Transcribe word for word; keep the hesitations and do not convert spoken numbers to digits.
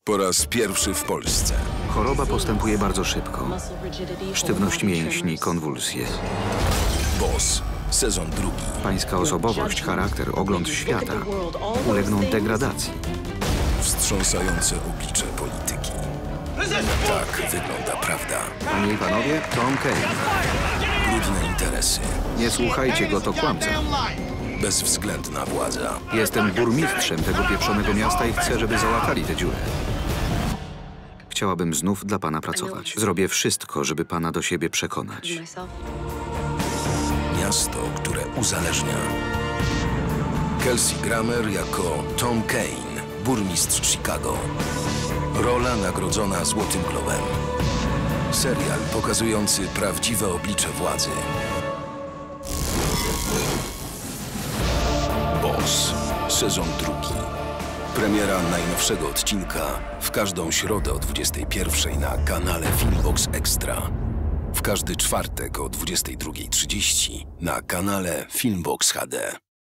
Po raz pierwszy w Polsce. Choroba postępuje bardzo szybko. Sztywność mięśni, konwulsje. Boss. Sezon drugi. Pańska osobowość, charakter, ogląd świata ulegną degradacji. Wstrząsające oblicze polityki. Tak wygląda prawda. Panie i panowie, Tom Kane. Brudne interesy. Nie słuchajcie go, to kłamca. Bezwzględna władza. Jestem burmistrzem tego pieprzonego miasta i chcę, żeby załatali tę dziurę. Chciałabym znów dla pana pracować. Zrobię wszystko, żeby pana do siebie przekonać. Miasto, które uzależnia. Kelsey Grammer jako Tom Kane, burmistrz Chicago. Rola nagrodzona Złotym Globem. Serial pokazujący prawdziwe oblicze władzy. Boss. Sezon drugi. Premiera najnowszego odcinka w każdą środę o dwudziestej pierwszej na kanale Filmbox Extra. W każdy czwartek o dwudziestej drugiej trzydzieści na kanale Filmbox H D.